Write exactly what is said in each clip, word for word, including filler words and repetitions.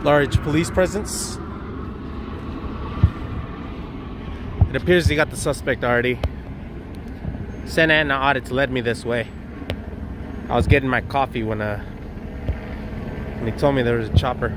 large police presence. It appears he got the suspect already. Santa Ana audits led me this way. I was getting my coffee when uh when he told me there was a chopper.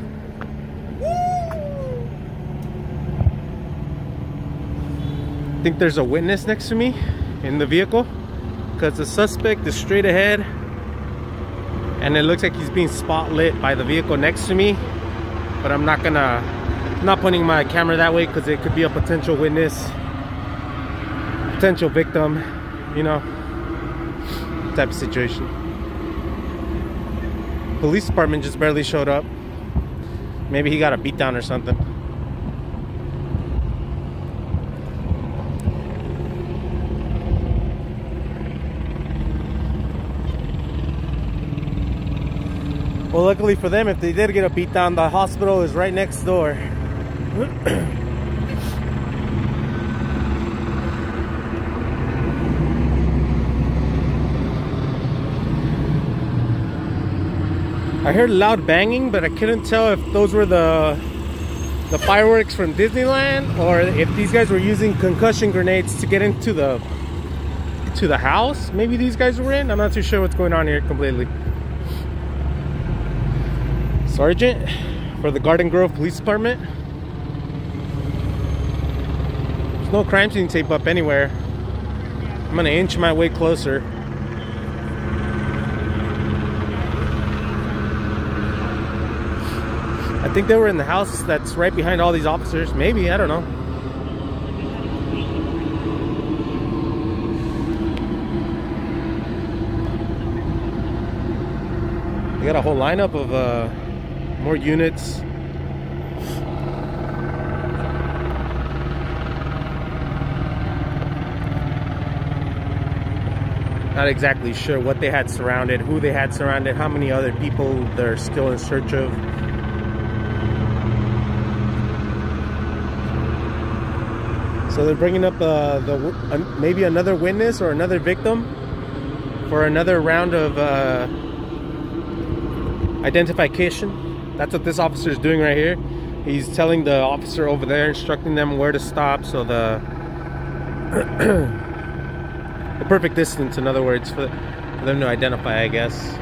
I think there's a witness next to me in the vehicle, because the suspect is straight ahead and it looks like he's being spotlit by the vehicle next to me, but I'm not gonna I'm not pointing my camera that way because it could be a potential witness, potential victim, you know, type of situation. Police department just barely showed up. Maybe he got a beat down or something. Well, luckily for them, if they did get a beat down, the hospital is right next door. I heard loud banging, but I couldn't tell if those were the the fireworks from Disneyland or if these guys were using concussion grenades to get into the to the house. Maybe these guys were in. I'm not too sure what's going on here completely. Sergeant for the Garden Grove Police Department. There's no crime scene tape up anywhere. I'm gonna inch my way closer. I think they were in the house that's right behind all these officers. Maybe, I don't know. They got a whole lineup of uh, more units. Not exactly sure what they had surrounded, who they had surrounded, how many other people they're still in search of. So they're bringing up uh, the uh, maybe another witness or another victim for another round of uh, identification. That's what this officer is doing right here. He's telling the officer over there, instructing them where to stop, so the the perfect distance, in other words, for, for them to identify, I guess.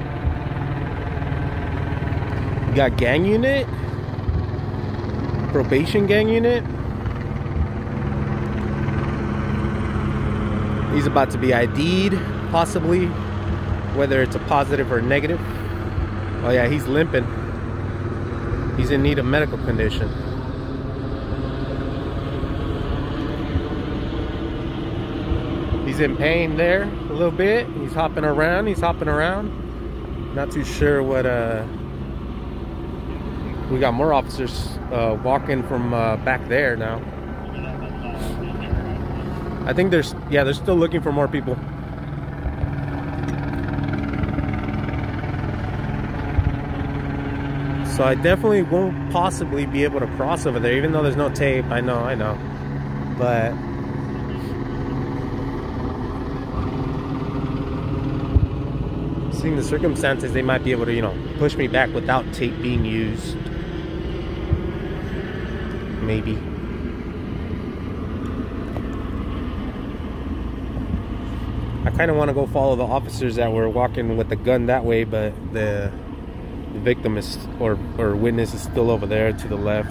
We got gang unit, probation gang unit. He's about to be I D'd, possibly, whether it's a positive or negative. Oh yeah, he's limping. He's in need of medical condition. He's in pain there a little bit. He's hopping around, he's hopping around. Not too sure what, uh... we got more officers uh, walking from uh, back there now. I think there's, yeah, they're still looking for more people. So I definitely won't possibly be able to cross over there, even though there's no tape. I know, I know. But seeing the circumstances, they might be able to, you know, push me back without tape being used. Maybe. I kind of want to go follow the officers that were walking with the gun that way, but the, the victim is, or, or witness is still over there to the left.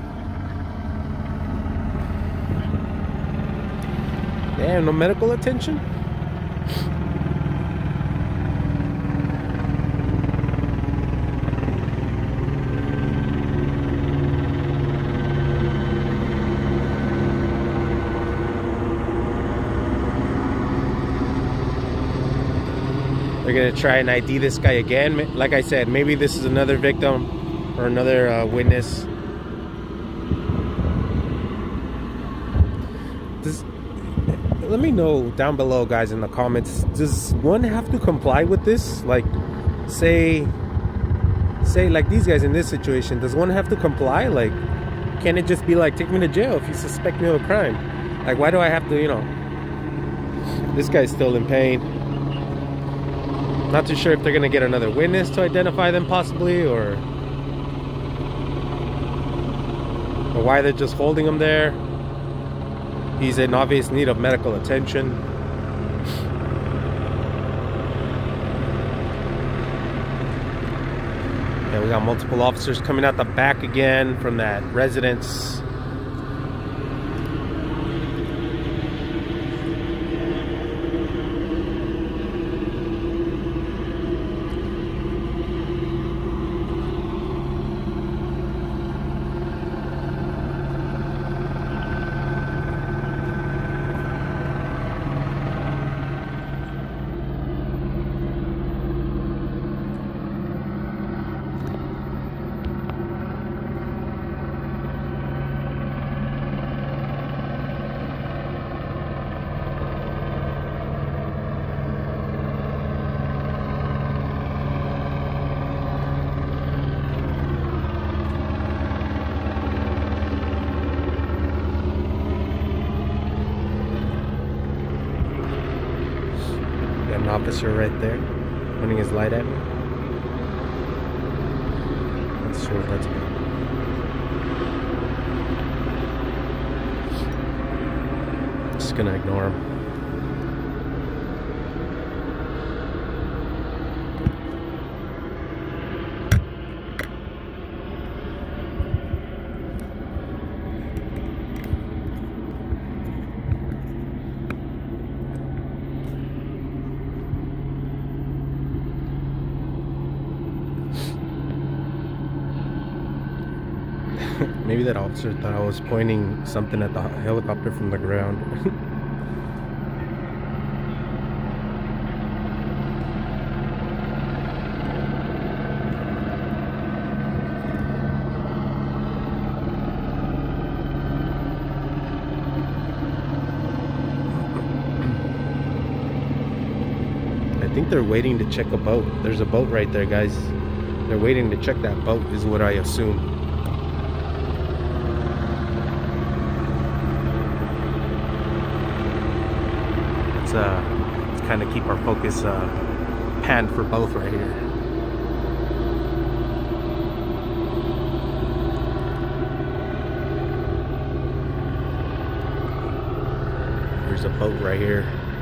Damn, no medical attention? They're gonna try and I D this guy again. Like I said, maybe this is another victim or another uh, witness. Does, let me know down below, guys, in the comments. Does one have to comply with this? Like, say, say like these guys in this situation. Does one have to comply? Like, can it just be like, take me to jail if you suspect me of a crime? Like, why do I have to, you know? This guy's still in pain. Not too sure if they're gonna get another witness to identify them possibly, or or why they're just holding him there. He's in obvious need of medical attention. Yeah, we got multiple officers coming out the back again from that residence. An officer right there pointing his light at me. Not sure what that's about. Just gonna ignore him. Maybe that officer thought I was pointing something at the helicopter from the ground. I think they're waiting to check a boat. There's a boat right there, guys. They're waiting to check that boat, is what I assume. Let's, uh, let's kind of keep our focus uh, panned for both right here. There's a boat right here.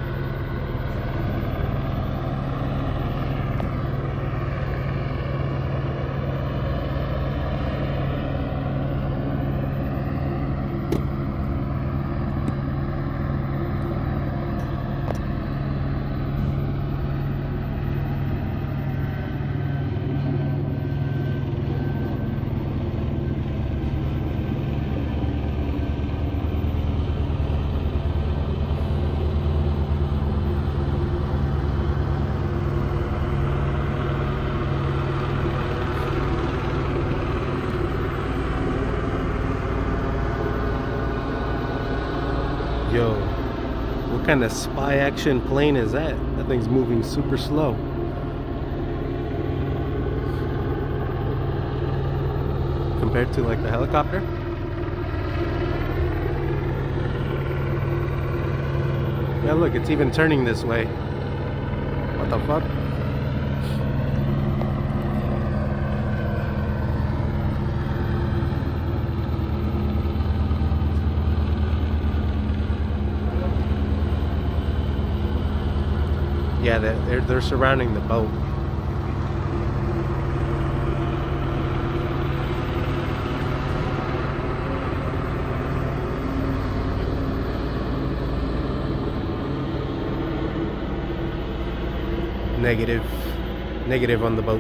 Yo, what kind of spy action plane is that? That thing's moving super slow. Compared to like the helicopter. Yeah, look, it's even turning this way. What the fuck? Yeah, they're, they're surrounding the boat. Negative. Negative on the boat.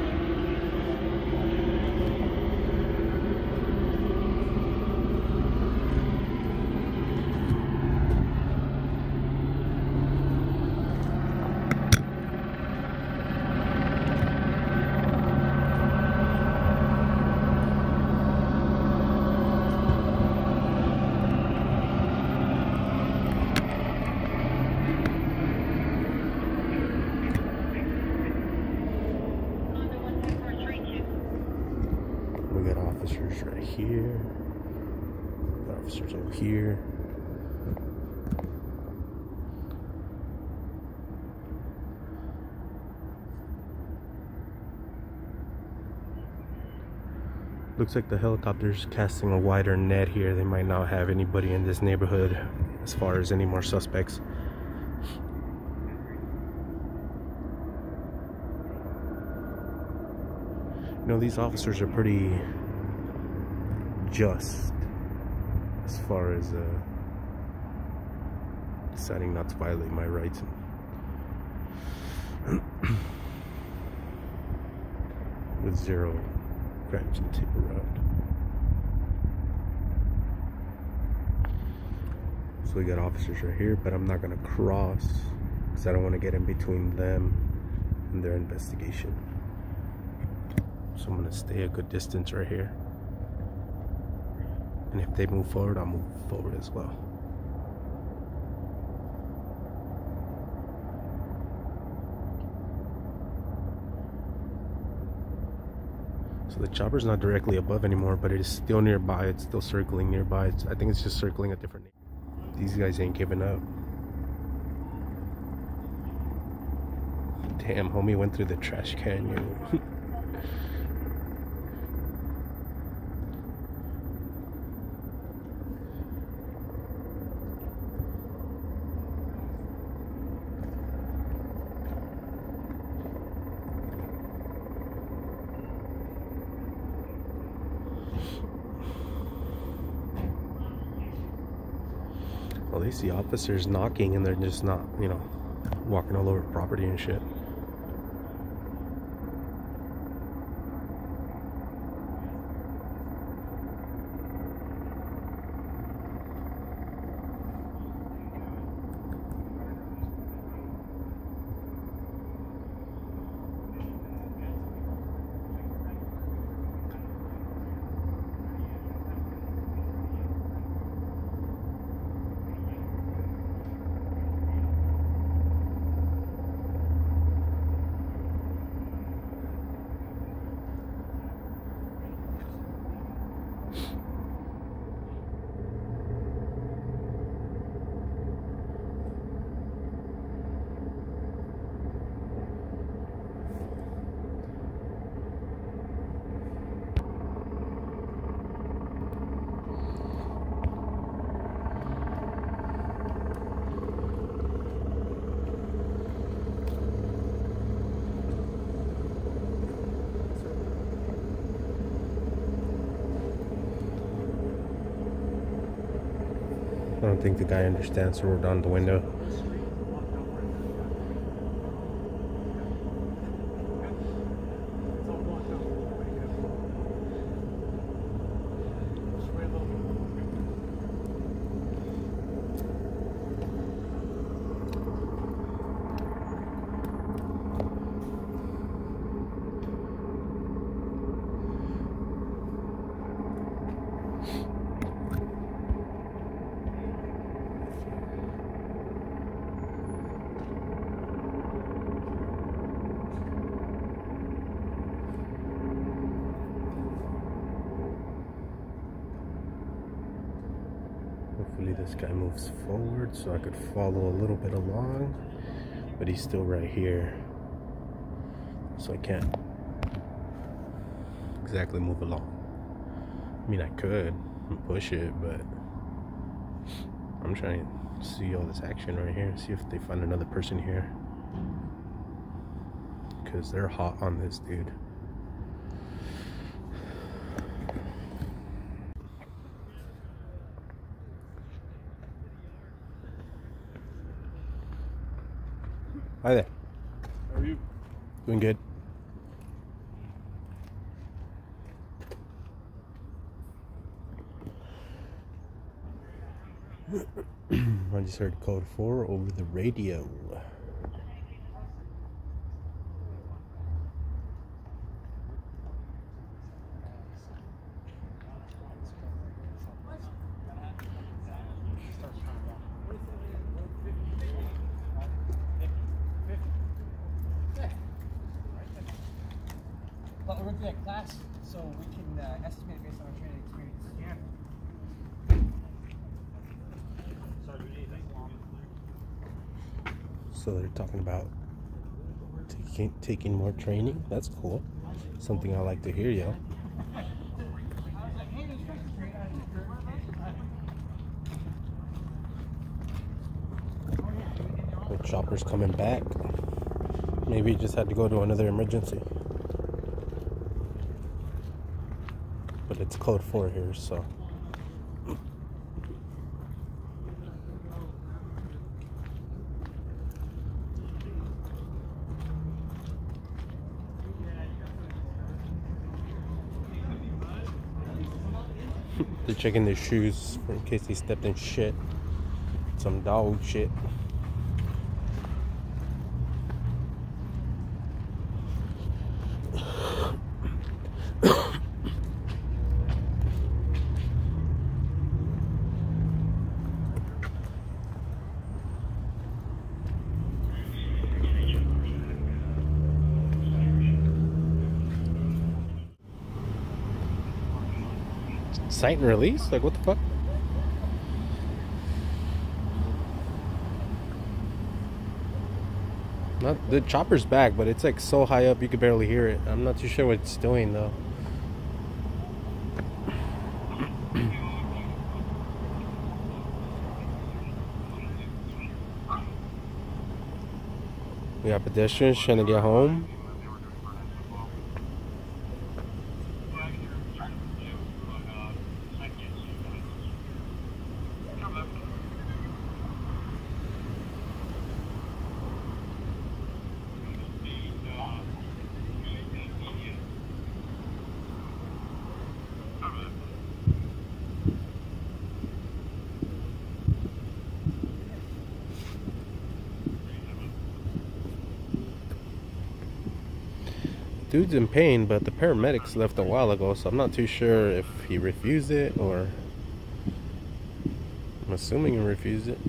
We got officers right here. We got officers over here. Looks like the helicopter's casting a wider net here. They might not have anybody in this neighborhood as far as any more suspects. You know, these officers are pretty just as far as uh, deciding not to violate my rights. With zero crimes and tape around. So we got officers right here, but I'm not gonna cross because I don't want to get in between them and their investigation. So I'm gonna stay a good distance right here. And if they move forward, I'll move forward as well. So the chopper's not directly above anymore, but it is still nearby. It's still circling nearby. It's, I think it's just circling a different name. These guys ain't giving up. Damn, homie went through the trash can, yo. Well, they see officers knocking and they're just not, you know, walking all over property and shit. I don't think the guy understands, so we're down the window. Hopefully this guy moves forward so I could follow a little bit along, but he's still right here, so I can't exactly move along. I mean, I could push it, but I'm trying to see all this action right here, see if they find another person here, because they're hot on this dude. Hi there. How are you? Doing good. I just heard code four over the radio. But we're going to that class, so we can uh, estimate based on our training experience. Yeah. So they're talking about taking taking more training. That's cool. Something I like to hear, yo. Chopper's coming back. Maybe he just had to go to another emergency. But it's code four here, so. They're checking their shoes in case they stepped in shit. Some dog shit. Sight and release? Like, what the fuck? Not the chopper's back, but it's like so high up you could barely hear it. I'm not too sure what it's doing though. We got pedestrians trying to get home. Dude's in pain, but the paramedics left a while ago, so I'm not too sure if he refused it or I'm assuming he refused it.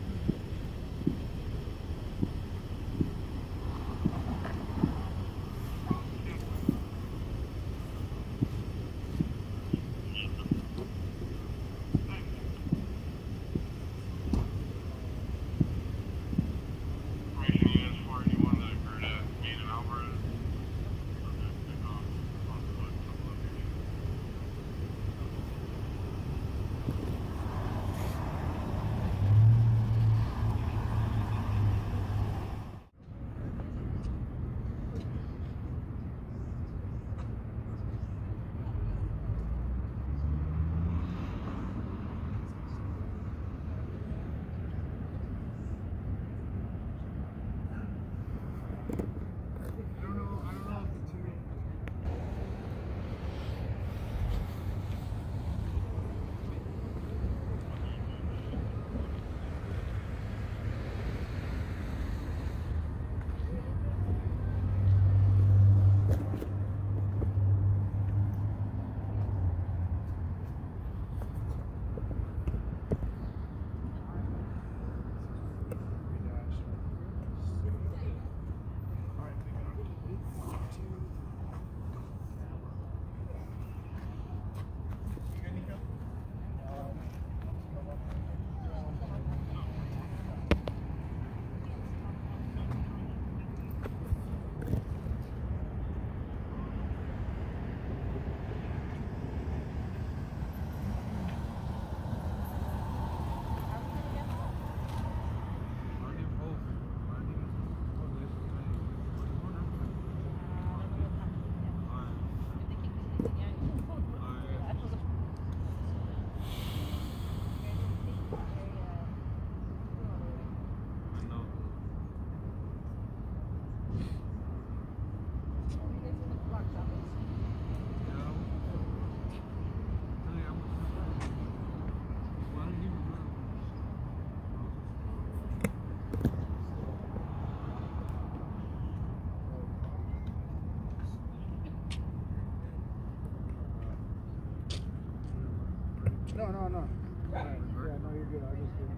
No, no, no. Yeah, no, you're good. I just did.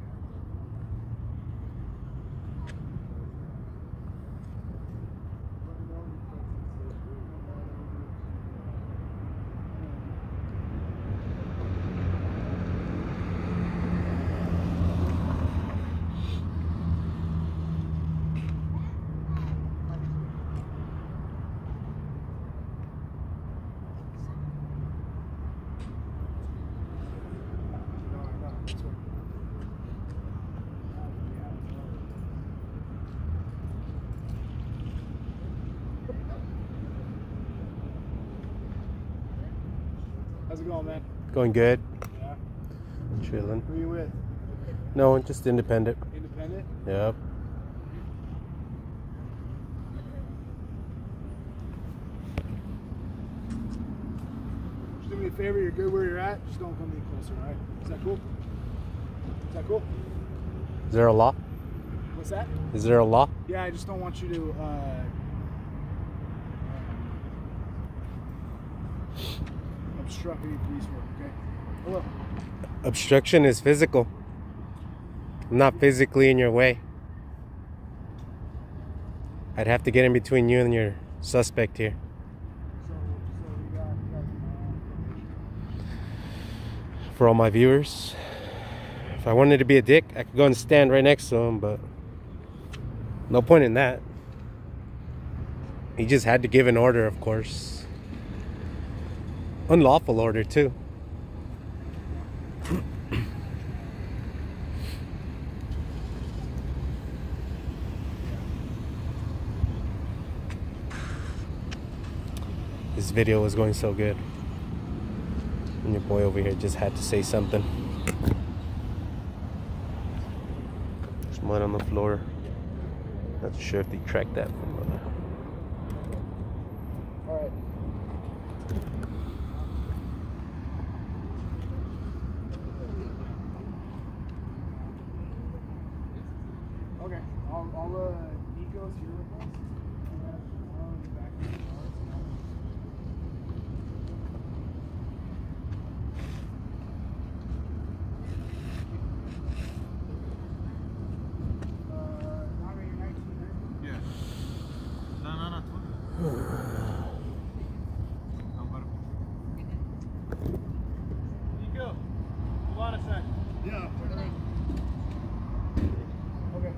How's it going, man? Going good. Yeah. Chilling. Who are you with? No, just independent. Independent? Yep. Just do me a favor, you're good where you're at. Just don't come any closer, all right? Is that cool? Is that cool? Is there a law? What's that? Is there a law? Yeah, I just don't want you to uh, obstruct any police work, okay? Hello. Obstruction is physical. I'm not physically in your way. I'd have to get in between you and your suspect here. So, so we got, we got uh, For all my viewers, if I wanted to be a dick, I could go and stand right next to him, but no point in that. He just had to give an order, of course. Unlawful order, too. This video was going so good. And your boy over here just had to say something. There's mud on the floor. Not sure if they tracked that from uh, all right. Okay, I'll, I'll uh, Nico's here with us. I'll be back in the car. Nico, hold on a sec. Yeah. Okay.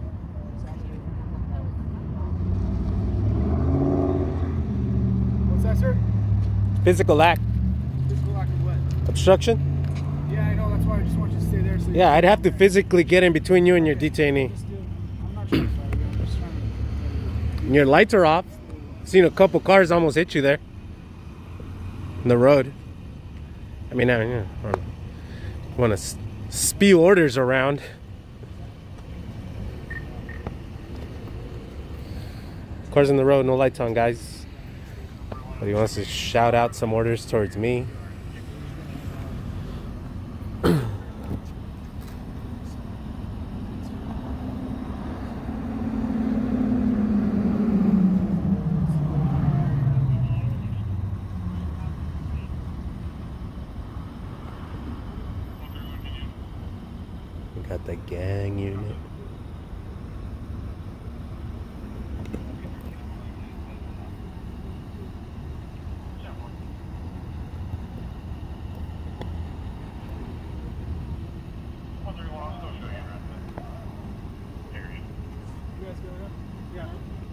What's that, sir? physical act. Physical act of what? Obstruction? Yeah, I know. That's why I just want you to stay there. So Yeah, I'd have to physically get in between you and your detainee. I'm not trying to fight you. I'm just trying to... And your lights are off. Seen a couple cars almost hit you there. In the road. I mean, I, yeah, I don't know. Want to spew orders around. Cars in the road, no lights on, guys. But he wants to shout out some orders towards me. We got the gang unit. You guys going up? Yeah.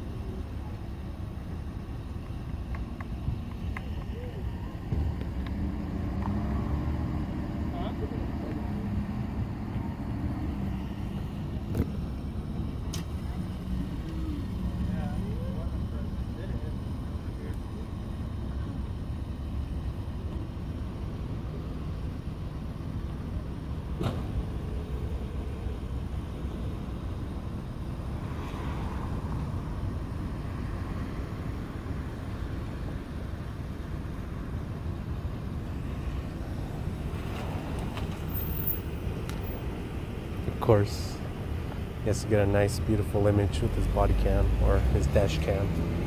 Of course, he has to get a nice, beautiful image with his body cam or his dash cam.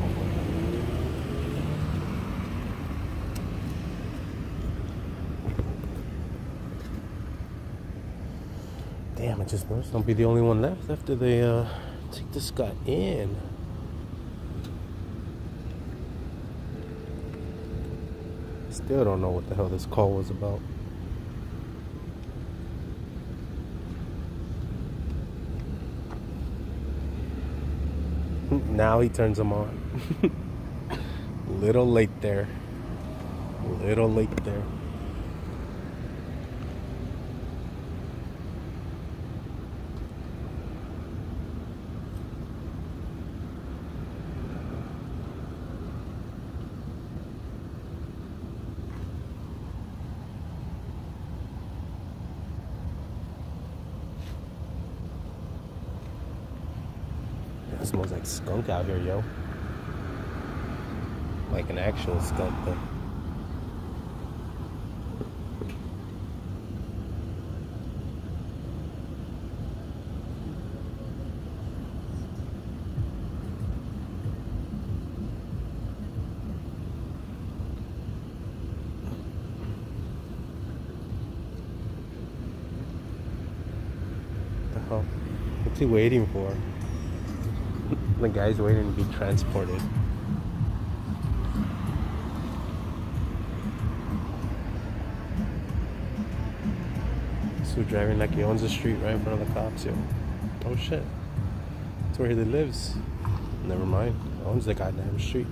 Damn, I just noticed I'll be the only one left after they uh, take this guy in. Still don't know what the hell this call was about. Now he turns them on. Little late there. Little late there. It smells like skunk out here, yo. Like an actual skunk, though. What the hell? What's he waiting for? The guy's waiting to be transported. So driving like he owns the street right in front of the cops, yo. Oh shit. That's where he lives. Never mind. He owns the goddamn street.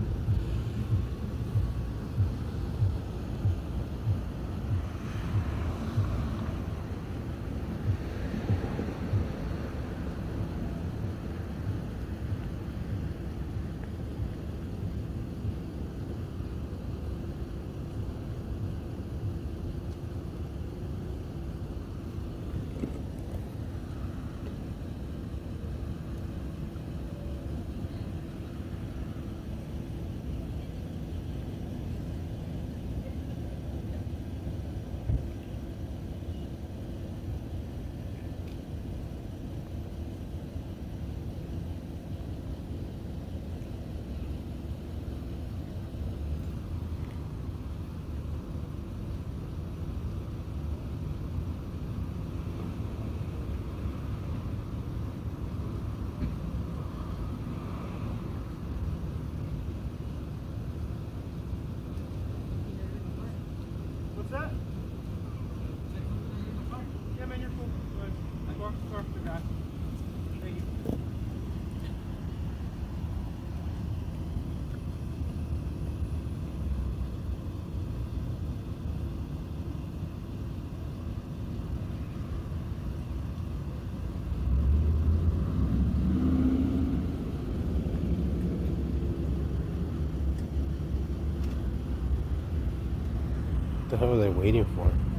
That? Yeah, man, you're cool. Go ahead. Go off, go off the guy. Thank you. What the hell are they waiting for?